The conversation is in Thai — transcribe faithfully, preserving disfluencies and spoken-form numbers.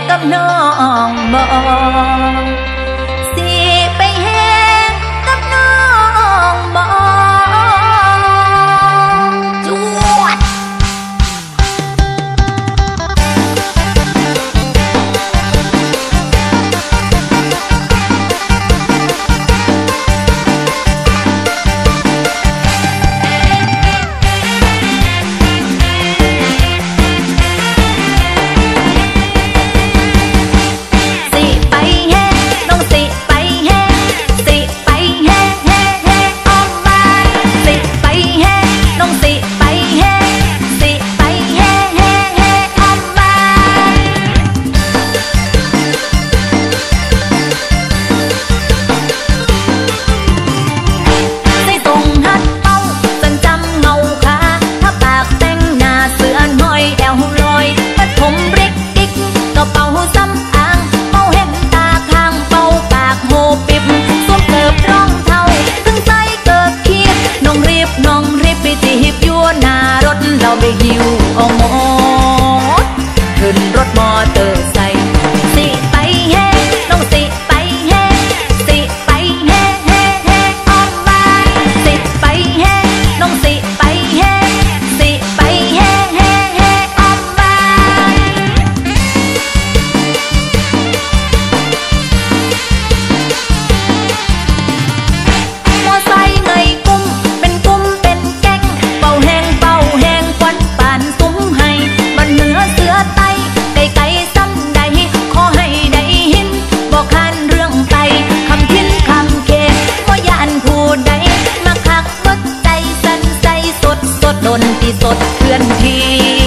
กับน้องบ่สิไปแห้งกับน้องบ่จวดเราไปหิวเอาหมดขึ้นรถมอเตอร์ไซค์สิไปแห่น้องสิไปแห่สิไปแห่แห่แห่ออกบ้านสิไปแห่น้องสิไปแห่สิไปแห่แห่แห่ออกบ้านมอไซค์ไงกุ้มเป็นกุ้มเป็นแก๊งเป่าแห้งเป่าแห้งควันปานซุ้มให้บันเหนือเสือไตไก่ไก่ซ้ำใดขอให้ได้หินบอกคันเรื่องไปคำทิ้นคำเคบ่ยานผู้ใดมาคักเบิดใจสั่นใจสดสดดนที่สดเคลื่อนที่